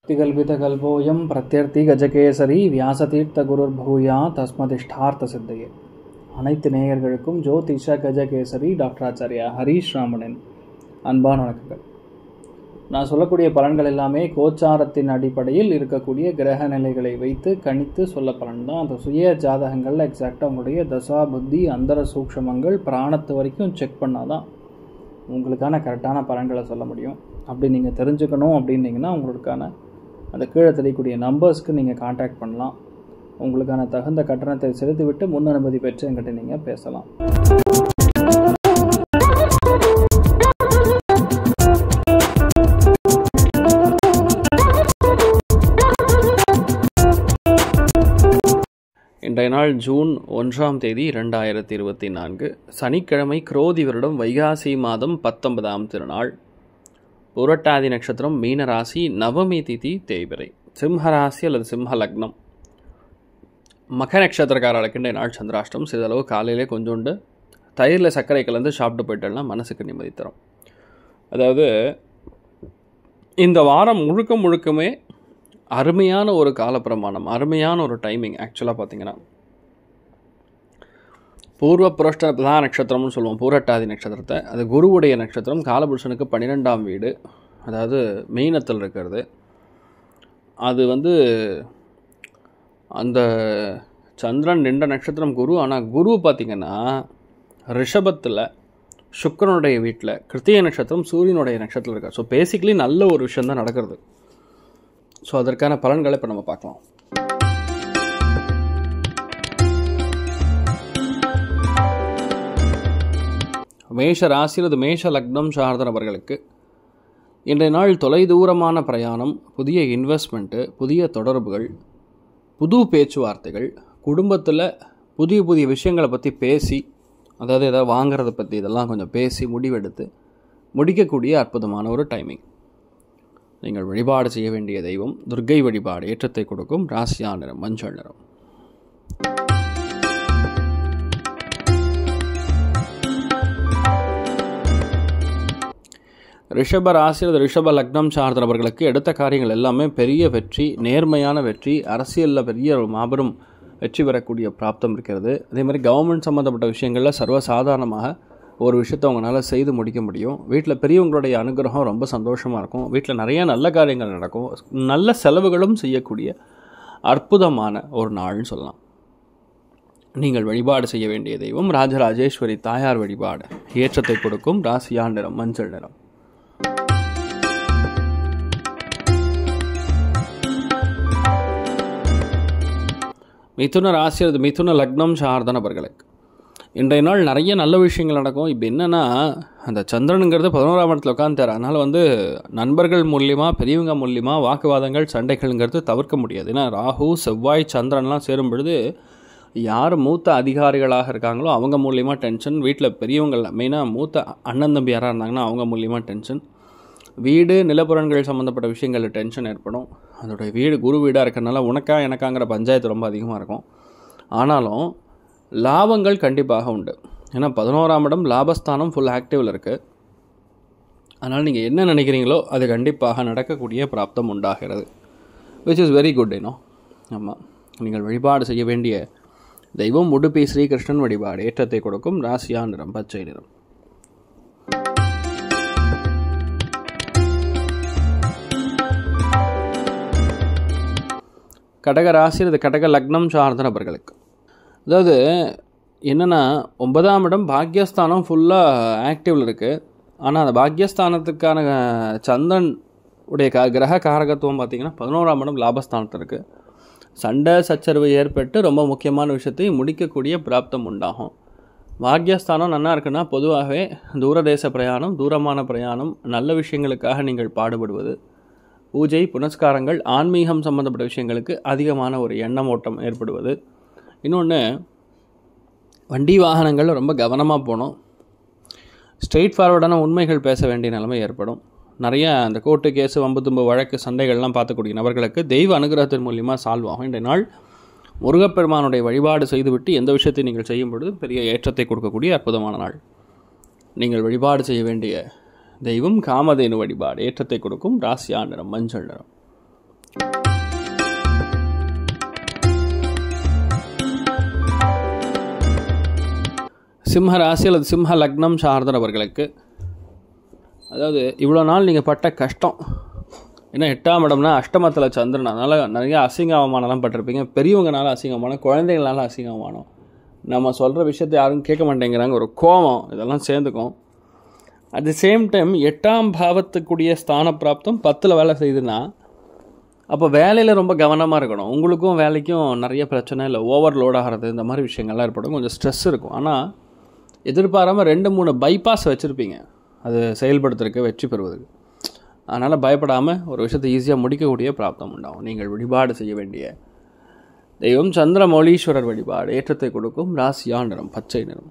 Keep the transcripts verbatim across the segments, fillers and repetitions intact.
திகல்பிதகல்போயம் பிரத்யர்த்தி கஜகேசரி வியாசதீர்த்த குருர்பூயா தஸ்மதிஷ்டார்த்த சித்தையே. அனைத்து நேயர்களுக்கும் ஜோதிஷ கஜகேசரி டாக்டர் ஆச்சாரியா ஹரீஷ் ராமனின் அன்பான வணக்கங்கள். நான் சொல்லக்கூடிய பலன்கள் எல்லாமே கோச்சாரத்தின் அடிப்படையில் இருக்கக்கூடிய கிரக நிலைகளை வைத்து கணித்து சொல்ல பலன் தான். அந்த சுய ஜாதகங்களில் எக்ஸாக்டாக உங்களுடைய தசா புத்தி அந்தர சூக்ஷமங்கள் பிராணத்து வரைக்கும் செக் பண்ணால் தான் உங்களுக்கான கரெக்டான பலன்களை சொல்ல முடியும். அப்படி நீங்கள் தெரிஞ்சுக்கணும் அப்படின்னீங்கன்னா உங்களுக்கான அந்த கீழே தெரியக்கூடிய நம்பர்ஸ்க்கு நீங்கள் கான்டாக்ட் பண்ணலாம். உங்களுக்கான தகுந்த கட்டணத்தை செலுத்திவிட்டு முன் அனுமதி பெற்று என்கிட்ட நீங்கள் பேசலாம். இன்றைய நாள் ஜூன் ஒன்றாம் தேதி இரண்டாயிரத்தி இருபத்தி நான்கு சனிக்கிழமை, குரோதி வருடம் வைகாசி மாதம் பத்தொன்பதாம் திருநாள். புரட்டாதி நட்சத்திரம், மீனராசி, நவமி திதி தேய்பிறை, சிம்மராசி அல்லது சிம்ம லக்னம். மக நட்சத்திரக்காரர்களுக்கு இன்றைய நாள் சந்திராஷ்டம். சிறிதளவு காலையிலே கொஞ்சோண்டு தயிரில் சர்க்கரை கலந்து சாப்பிட்டு போயிட்டோம்னா மனசுக்கு நிம்மதி தரும். அதாவது இந்த வாரம் முழுக்க முழுக்கமே அருமையான ஒரு காலப்பிரமாணம், அருமையான ஒரு டைமிங். ஆக்சுவலாக பார்த்தீங்கன்னா பூர்வ புரஷ்ட பிரதான நட்சத்திரம்னு சொல்லுவோம் பூரட்டாதி நட்சத்திரத்தை. அது குருவுடைய நட்சத்திரம். காலபுருஷனுக்கு பன்னிரெண்டாம் வீடு, அதாவது மீனத்தில் இருக்கிறது. அது வந்து அந்த சந்திரன் நின்ற நட்சத்திரம் குரு. ஆனால் குரு பார்த்திங்கன்னா ரிஷபத்தில் சுக்கிரனுடைய வீட்டில் கிருத்திகை நட்சத்திரம் சூரியனுடைய நட்சத்திரம் இருக்கார். ஸோ பேசிக்கலி நல்ல ஒரு விஷயந்தான் நடக்கிறது. ஸோ அதற்கான பலன்களை இப்போ நம்ம பார்க்கலாம். மேஷ ராசி அல்லது மேஷ லக்னம் சார்ந்த நபர்களுக்கு இன்றைய நாள் தொலைதூரமான பிரயாணம், புதிய இன்வெஸ்ட்மெண்ட்டு, புதிய தொடர்புகள், புது பேச்சுவார்த்தைகள், குடும்பத்தில் புதிய புதிய விஷயங்களை பற்றி பேசி, அதாவது எதாவது வாங்கிறத பற்றி இதெல்லாம் கொஞ்சம் பேசி முடிவெடுத்து முடிக்கக்கூடிய அற்புதமான ஒரு டைமிங். நீங்கள் வழிபாடு செய்ய வேண்டிய தெய்வம் துர்க்கை வழிபாடு. ஏற்றத்தை கொடுக்கும். ராசியா நிறம் மஞ்சள் நிறம். ரிஷப ராசி அல்லது ரிஷப லக்னம் சார்ந்த நபர்களுக்கு எடுத்த காரியங்கள் எல்லாமே பெரிய வெற்றி, நேர்மையான வெற்றி, அரசியலில் பெரிய ஒரு மாபெரும் வெற்றி பெறக்கூடிய பிராப்தம் இருக்கிறது. அதே மாதிரி கவர்மெண்ட் சம்மந்தப்பட்ட விஷயங்களில் சர்வசாதாரணமாக ஒரு விஷயத்தை அவங்களால செய்து முடிக்க முடியும். வீட்டில் பெரியவங்களுடைய அனுகிரகம் ரொம்ப சந்தோஷமாக இருக்கும். வீட்டில் நிறைய நல்ல காரியங்கள் நடக்கும். நல்ல செலவுகளும் செய்யக்கூடிய அற்புதமான ஒரு நாள்னு சொல்லலாம். நீங்கள் வழிபாடு செய்ய வேண்டிய தெய்வம் ராஜராஜேஸ்வரி தாயார் வழிபாடு. ஏற்றத்தை கொடுக்கும். ராசியா நிறம் மஞ்சள் நிறம். மிதுன ராசி அல்லது மிதுன லக்னம் சார்ந்த நபர்களுக்கு இன்றைய நாள் நிறைய நல்ல விஷயங்கள் நடக்கும். இப்போ என்னென்னா, அந்த சந்திரனுங்கிறது பதினோராம் இடத்துல உட்காந்துட்டார். அதனால் வந்து நண்பர்கள் மூலியமாக, பெரியவங்க மூலியமாக வாக்குவாதங்கள், சண்டைகள்ங்கிறது தவிர்க்க முடியாது. ஏன்னா ராகு, செவ்வாய், சந்திரன்லாம் சேரும் பொழுது யார் மூத்த அதிகாரிகளாக இருக்காங்களோ அவங்க மூலியமாக டென்ஷன். வீட்டில் பெரியவங்கள், மெயினாக மூத்த அண்ணன் தம்பி யாராக இருந்தாங்கன்னா அவங்க மூலியமாக டென்ஷன். வீடு நிலப்புறன்கள் சம்மந்தப்பட்ட விஷயங்களில் டென்ஷன் ஏற்படும். அதோடைய வீடு குரு வீடாக இருக்கிறனால உனக்கா எனக்காங்கிற பஞ்சாயத்து ரொம்ப அதிகமாக இருக்கும். ஆனாலும் லாபங்கள் கண்டிப்பாக உண்டு. ஏன்னா பதினோராம் இடம் லாபஸ்தானம் ஃபுல் ஆக்டிவில் இருக்குது. அதனால் நீங்கள் என்ன நினைக்கிறீங்களோ அது கண்டிப்பாக நடக்கக்கூடிய பிராப்தம் உண்டாகிறது. Which is very good. ஏனோ ஆமாம். நீங்கள் வழிபாடு செய்ய வேண்டிய தெய்வம் உடுப்பி ஸ்ரீகிருஷ்ணன் வழிபாடு. ஏற்றத்தை கொடுக்கும். ராசியா நிறம் பச்சை நிறம். கடக ராசி அல்லது கடக லக்னம் சார்ந்த நபர்களுக்கு அதாவது என்னென்னா, ஒன்பதாம் இடம் பாக்யஸ்தானம் ஃபுல்லாக ஆக்டிவில் இருக்குது. ஆனால் அந்த பாக்யஸ்தானத்துக்கான சந்திரன் உடைய க கிரக காரகத்துவம் பார்த்திங்கன்னா பதினோராம் இடம் லாபஸ்தானத்தில் இருக்குது. சண்டை சச்சரவு ஏற்பட்டு ரொம்ப முக்கியமான விஷயத்தை முடிக்கக்கூடிய பிராப்தம் உண்டாகும். பாக்யஸ்தானம் நல்லா இருக்குன்னா பொதுவாகவே தூரதேச பிரயாணம், தூரமான பிரயாணம், நல்ல விஷயங்களுக்காக நீங்கள் பாடுபடுவது, பூஜை புனஸ்காரங்கள், ஆன்மீகம் சம்மந்தப்பட்ட விஷயங்களுக்கு அதிகமான ஒரு எண்ணம் ஓட்டம் ஏற்படுவது. இன்னொன்று, வண்டி வாகனங்கள் ரொம்ப கவனமாக போகணும். ஸ்ட்ரெயிட் ஃபார்வர்டான உண்மைகள் பேச வேண்டிய நிலைமை ஏற்படும். நிறைய அந்த கோர்ட்டு கேஸு, வம்பு தும்பு வழக்கு சண்டைகள்லாம் பார்த்துக்கூடிய நபர்களுக்கு தெய்வ அனுகிரகத்தின் மூலியமாக சால்வ் ஆகும். இன்றைய நாள் முருகப்பெருமானுடைய வழிபாடு செய்துவிட்டு எந்த விஷயத்தை நீங்கள் செய்யும் பொழுது பெரிய ஏற்றத்தை கொடுக்கக்கூடிய அற்புதமான நாள். நீங்கள் வழிபாடு செய்ய வேண்டிய தெய்வம் காமதேனு வழிபாடு. ஏற்றத்தை கொடுக்கும். ராசியா நிறம் மஞ்சள் நிறம். சிம்ம ராசி அல்லது சிம்ம லக்னம் சார்ந்த நபர்களுக்கு, அதாவது இவ்வளோ நாள் நீங்கள் பட்ட கஷ்டம், ஏன்னா எட்டாம் இடம்னா அஷ்டமத்தில் சந்திரன், அதனால் நிறைய அசிங்க அவமானம்லாம் பட்டிருப்பீங்க. பெரியவங்கனால அசிங்கமானம், குழந்தைங்களால அசிங்கமானம், நம்ம சொல்கிற விஷயத்தை யாரும் கேட்க மாட்டேங்கிறாங்க, ஒரு கோபம், இதெல்லாம் சேர்ந்துக்கும். அட் தி சேம் டைம் எட்டாம் பாவத்துக்குரிய ஸ்தான பிராப்தம் பத்தில் வேலை செய்யுதுன்னா அப்போ வேலையில் ரொம்ப கவனமாக இருக்கணும். உங்களுக்கும் வேலைக்கும் நிறைய பிரச்சனை இல்லை, ஓவர்லோட் ஆகிறது இந்த மாதிரி விஷயங்கள்லாம் ஏற்படும், கொஞ்சம் ஸ்ட்ரெஸ் இருக்கும். ஆனால் எதிர்பாராமல் ரெண்டு மூணு பைபாஸ் வச்சுருப்பீங்க அது செயல்படுத்துறதுக்கு, வெற்றி பெறுவதுக்கு. அதனால் பயப்படாமல் ஒரு விஷயத்தை ஈஸியாக முடிக்கக்கூடிய பிராப்தம் உண்டாகும். நீங்கள் வழிபாடு செய்ய வேண்டிய தெய்வம் சந்திரமௌலீஸ்வரர் வழிபாடு, ஏற்றத்தை கொடுக்கும். ராசியா நிறம் பச்சை நிறம்.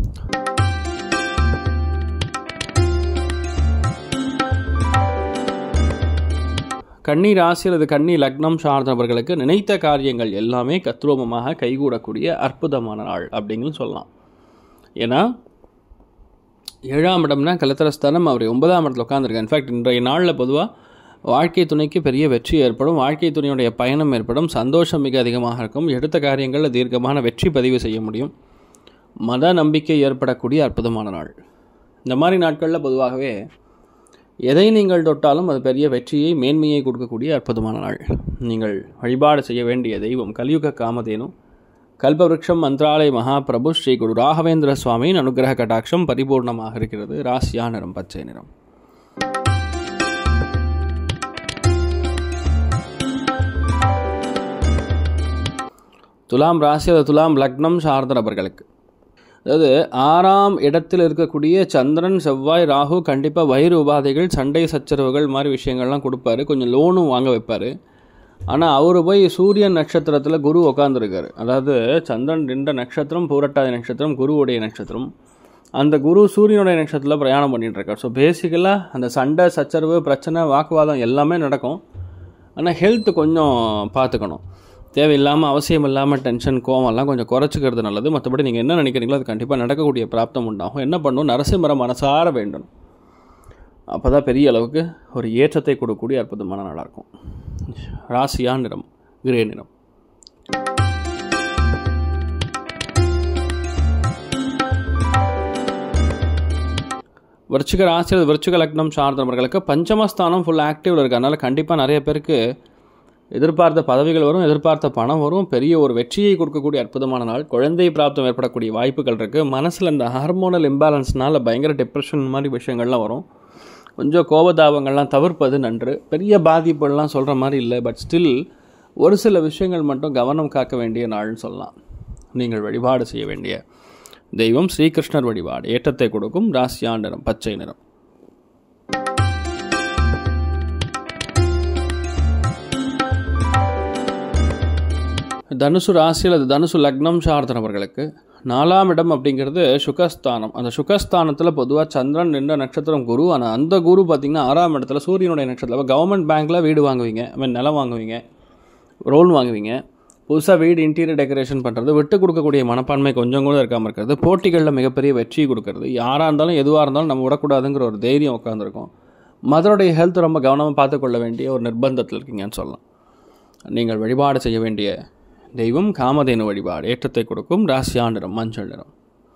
கன்னி ராசி அல்லது கன்னி லக்னம் சார்ந்தவர்களுக்கு நினைத்த காரியங்கள் எல்லாமே கத்ரூபமாக கைகூடக்கூடிய அற்புதமான நாள் அப்படிங்கிறது சொல்லலாம். ஏன்னா ஏழாம் இடம்னா கலத்திரஸ்தானம், அவர் ஒன்பதாம் இடத்துல உட்காந்துருக்கார். இன்ஃபேக்ட் இன்றைய நாளில் பொதுவாக வாழ்க்கை துணைக்கு பெரிய வெற்றி ஏற்படும், வாழ்க்கை துணையுடைய பயணம் ஏற்படும், சந்தோஷம் மிக அதிகமாக இருக்கும், எடுத்த காரியங்களில் தீர்க்கமான வெற்றி பதிவு செய்ய முடியும், மத நம்பிக்கை ஏற்படக்கூடிய அற்புதமான நாள். இந்த மாதிரி நாட்களில் பொதுவாகவே எதை நீங்கள் தொட்டாலும் அது பெரிய வெற்றியை, மேன்மையை கொடுக்கக்கூடிய அற்புதமான நாள். நீங்கள் வழிபாடு செய்ய வேண்டிய தெய்வம் கலியுக காமதேனு, கல்பவருஷம் மந்த்ராலய மகாபிரபு ஸ்ரீ குரு ராகவேந்திர சுவாமியின் அனுகிரக கடாட்சம் பரிபூர்ணமாக இருக்கிறது. ராசியா நிறம் பச்சை நிறம். துலாம் ராசி அல்லது துலாம் லக்னம் சார்ந்த நபர்களுக்கு, அதாவது ஆறாம் இடத்தில் இருக்கக்கூடிய சந்திரன், செவ்வாய், ராகு கண்டிப்பாக வயிறு உபாதைகள், சண்டை சச்சரவுகள் மாதிரி விஷயங்கள்லாம் கொடுப்பாரு, கொஞ்சம் லோனும் வாங்க வைப்பார். ஆனால் அவர் போய் சூரியன் நட்சத்திரத்தில் குரு உட்காந்துருக்காரு. அதாவது சந்திரன் நின்ற நட்சத்திரம் பூரட்டாதி நட்சத்திரம், குருவுடைய நட்சத்திரம். அந்த குரு சூரியனுடைய நட்சத்திரத்தில் பிரயாணம் பண்ணிகிட்டு இருக்கார். ஸோ பேசிக்கலாக அந்த சண்டை சச்சரவு பிரச்சனை வாக்குவாதம் எல்லாமே நடக்கும். ஆனால் ஹெல்த் கொஞ்சம் பார்த்துக்கணும். தேவையில்லாமல் அவசியம் இல்லாமல் டென்ஷன் கோவம்லாம் கொஞ்சம் குறைச்சிக்கிறது நல்லது. மற்றபடி நீங்கள் என்ன நினைக்கிறீங்களோ அது கண்டிப்பாக நடக்கக்கூடிய பிராப்தம் உண்டாகும். என்ன பண்ணணும், நரசிம்மரை மனசார வேண்டணும். அப்போ தான் பெரிய அளவுக்கு ஒரு ஏற்றத்தை கொடுக்கக்கூடிய அற்புதமான நாளாக இருக்கும். ராசியா நிறம் கிரே நிறம். விருச்சிக ராசி அல்லது விருச்சிக லக்னம் சார்ந்தவர்களுக்கு பஞ்சமஸ்தானம் ஃபுல் ஆக்டிவில் இருக்குது. அதனால் கண்டிப்பாக நிறைய பேருக்கு எதிர்பார்த்த பதவிகள் வரும், எதிர்பார்த்த பணம் வரும், பெரிய ஒரு வெற்றியை கொடுக்கக்கூடிய அற்புதமான நாள். குழந்தை பிராப்தம் ஏற்படக்கூடிய வாய்ப்புகள் இருக்குது. மனசில் இந்த ஹார்மோனல் இம்பேலன்ஸ்னால் பயங்கர டிப்ரெஷன் மாதிரி விஷயங்கள்லாம் வரும். கொஞ்சம் கோபதாபங்கள்லாம் தவிர்ப்பது நன்று. பெரிய பாதிப்புகள்லாம் சொல்கிற மாதிரி இல்லை, பட் ஸ்டில் ஒரு சில விஷயங்கள் மட்டும் கவனம் காக்க வேண்டிய நாள்னு சொல்லலாம். நீங்கள் வழிபாடு செய்ய வேண்டிய தெய்வம் ஸ்ரீகிருஷ்ணர் வழிபாடு, ஏற்றத்தை கொடுக்கும். ராசியா நிறம் பச்சை நிறம். தனுசு ராசி அல்லது தனுசு லக்னம் சார்ந்த நபர்களுக்கு நாலாம் இடம் அப்படிங்கிறது சுகஸ்தானம். அந்த சுகஸ்தானத்தில் பொதுவாக சந்திரன் நின்ற நட்சத்திரம் குரு. ஆனால் அந்த குரு பார்த்திங்கன்னா ஆறாம் இடத்துல சூரியனுடைய நட்சத்திரம். கவர்மெண்ட் பேங்க்கில் வீடு வாங்குவீங்க, ஐ மீன் நிலம் வாங்குவீங்க, ரோல் வாங்குவீங்க, புதுசாக வீடு இன்டீரியர் டெக்கரேஷன் பண்ணுறது, விட்டு கொடுக்கக்கூடிய மனப்பான்மை கொஞ்சம் கூட இருக்காமல் இருக்கிறது, போட்டிகளில் மிகப்பெரிய வெற்றி கொடுக்கறது, யாராக இருந்தாலும் எதுவாக இருந்தாலும் நம்ம விடக்கூடாதுங்கிற ஒரு தைரியம் உட்காந்துருக்கும். மதருடைய ஹெல்த் ரொம்ப கவனமாக பார்த்துக்கொள்ள வேண்டிய ஒரு நிர்பந்தத்தில் இருக்கீங்கன்னு சொல்லலாம். நீங்கள் வழிபாடு செய்ய வேண்டிய தெய்வம் காமதேனு வழிபாடு, ஏற்றத்தை கொடுக்கும். ராசியா நிறம் மஞ்சள் நிறம்.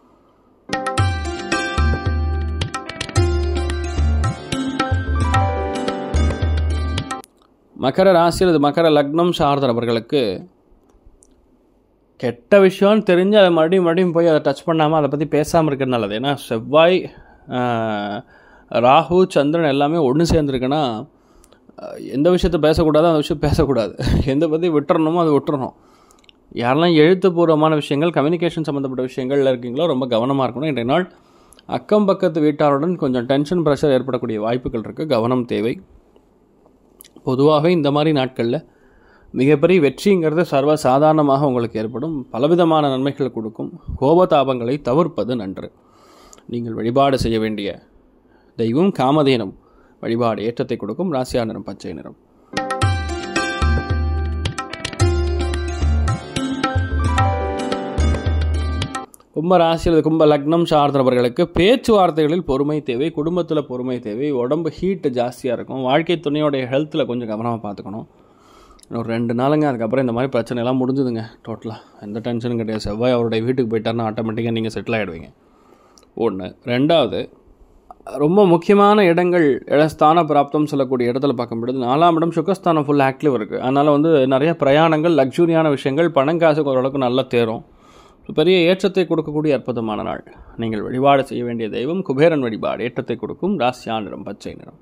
மகர ராசி அல்லது மகர லக்னம் சார்ந்த நபர்களுக்கு கெட்ட விஷயம்னு தெரிஞ்சு அதை மறுபடியும் மறுபடியும் போய் அதை டச் பண்ணாமல் அதை பற்றி பேசாமல் இருக்கிறது நல்லது. ஏன்னா செவ்வாய், ராகு, சந்திரன் எல்லாமே ஒன்று சேர்ந்துருக்குன்னா எந்த விஷயத்தை பேசக்கூடாதோ அந்த விஷயம் பேசக்கூடாது, எந்த பற்றி விட்டுறணுமோ அதை விட்டுறணும். யாரெல்லாம் எழுத்துப்பூர்வமான விஷயங்கள், கம்யூனிகேஷன் சம்மந்தப்பட்ட விஷயங்கள் இருக்கீங்களோ ரொம்ப கவனமாக இருக்கணும். இன்றைய நாள் அக்கம் பக்கத்து வீட்டாருடன் கொஞ்சம் டென்ஷன் ப்ரெஷர் ஏற்படக்கூடிய வாய்ப்புகள் இருக்குது, கவனம் தேவை. பொதுவாகவே இந்த மாதிரி நாட்களில் மிகப்பெரிய வெற்றிங்கிறது சர்வ சாதாரணமாக உங்களுக்கு ஏற்படும், பலவிதமான நன்மைகளை கொடுக்கும். கோபதாபங்களை தவிர்ப்பது நன்று. நீங்கள் வழிபாடு செய்ய வேண்டிய தெய்வம் காமதேனம் வழிபாடு, ஏற்றத்தை கொடுக்கும். ராசியா நிறம் பச்சை நிறம். கும்ப ராசி அல்லது கும்ப லக்னம் சார்ந்தவர்களுக்கு பேச்சுவார்த்தைகளில் பொறுமை தேவை, குடும்பத்தில் பொறுமை தேவை, உடம்பு ஹீட்டு ஜாஸ்தியாக இருக்கும், வாழ்க்கை துணையோடைய ஹெல்த்தில் கொஞ்சம் கவனமாக பார்த்துக்கணும். ஒரு ரெண்டு நாளுங்க, அதுக்கப்புறம் இந்த மாதிரி பிரச்சனைலாம் முடிஞ்சுதுங்க. டோட்டலாக எந்த டென்ஷனும் கிடையாது. செவ்வாய் அவருடைய வீட்டுக்கு போயிட்டாருன்னா ஆட்டோமேட்டிக்காக நீங்கள் செட்டில் ஆகிடுவீங்க. ஒன்று. ரெண்டாவது, ரொம்ப முக்கியமான இடங்கள் ஸ்தான பிராப்தம் சொல்லக்கூடிய இடத்துல பார்க்கும்பொழுது நாலாம் இடம் சுகஸ்தானம் ஃபுல் ஆக்டிவ் இருக்குது. அதனால் வந்து நிறைய பிரயாணங்கள், லக்ஸூரியான விஷயங்கள், பணம் காசுக்கு ஓரளவுக்கு நல்லா தேரும். பெரிய ஏற்றத்தை கொடுக்கக்கூடிய அற்புதமான நாள். நீங்கள் வழிபாடு செய்ய வேண்டிய தெய்வம் குபேரன் வழிபாடு. ஏற்றத்தை கொடுக்கும் ராசியா நிறம் பச்சை நிறம்.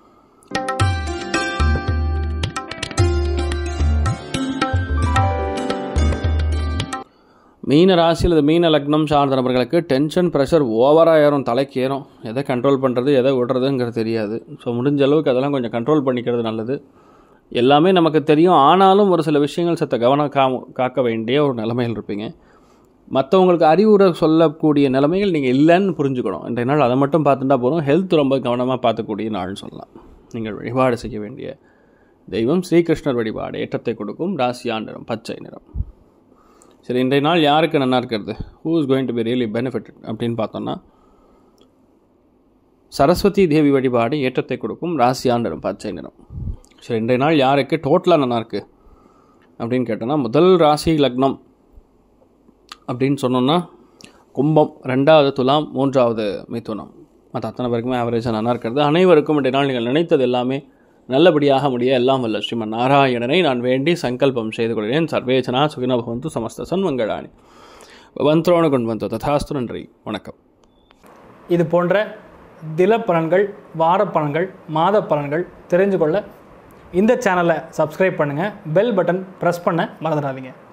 மீன ராசியில் இது மீன லக்னம் சார்ந்த நபர்களுக்கு டென்ஷன் ப்ரெஷர் ஓவராக ஏறும், தலைக்கு ஏறும். எதை கண்ட்ரோல் பண்ணுறது எதை விடுறதுங்கிறது தெரியாது. ஸோ முடிஞ்ச அளவுக்கு அதெல்லாம் கொஞ்சம் கண்ட்ரோல் பண்ணிக்கிறது நல்லது. எல்லாமே நமக்கு தெரியும், ஆனாலும் ஒரு சில விஷயங்கள் சற்று கவனம் கா காக்க வேண்டிய ஒரு நிலைமையில் இருப்பீங்க. மற்றவங்களுக்கு அறிவுரை சொல்லக்கூடிய நிலைமைகள் நீங்கள் இல்லைன்னு புரிஞ்சுக்கணும். இன்றைய நாள் அதை மட்டும் பார்த்துட்டா போதும். ஹெல்த் ரொம்ப கவனமாக பார்த்துக்கூடிய நாள்னு சொல்லலாம். நீங்கள் வழிபாடு செய்ய வேண்டிய தெய்வம் ஸ்ரீகிருஷ்ணர் வழிபாடு. ஏற்றத்தை கொடுக்கும் ராசியா நிறம் பச்சை நிறம். சரி, இன்றைய நாள் யாருக்கு நல்லா இருக்கிறது, who is going to be really benefited அப்படின்னு பார்த்தோன்னா, சரஸ்வதி தேவி வழிபாடு. ஏற்றத்தை கொடுக்கும் ராசியா நிறம் பச்சை நிறம். சரி, இன்றைய நாள் யாருக்கு டோட்டலாக நல்லா இருக்குது அப்படின்னு கேட்டோன்னா, முதல் ராசி லக்னம் அப்படின்னு சொன்னோன்னா கும்பம், ரெண்டாவது துலாம், மூன்றாவது மிதுனம். மற்ற அத்தனை பேருக்குமே ஆவரேஜாக நல்லா இருக்கிறது. அனைவருக்கும் இன்றைய நாள் நீங்கள் நினைத்தது எல்லாமே நல்லபடியாக முடிய எல்லாம் வல்ல ஸ்ரீமன் நாராயணனை நான் வேண்டி சங்கல்பம் செய்து கொள்கிறேன். சர்வேஜனா சுகினோ பவந்து, சமஸ்த சன்மங்களானி பவந்தோணு கொண்டு ததாஸ்து. நன்றி, வணக்கம். இது போன்ற தில பலன்கள், வார பலன்கள், மாத பலன்கள் தெரிஞ்சு கொள்ள இந்த சேனலை சப்ஸ்கிரைப் பண்ணுங்கள். பெல் பட்டன் ப்ரெஸ் பண்ண மறந்துடாதீங்க.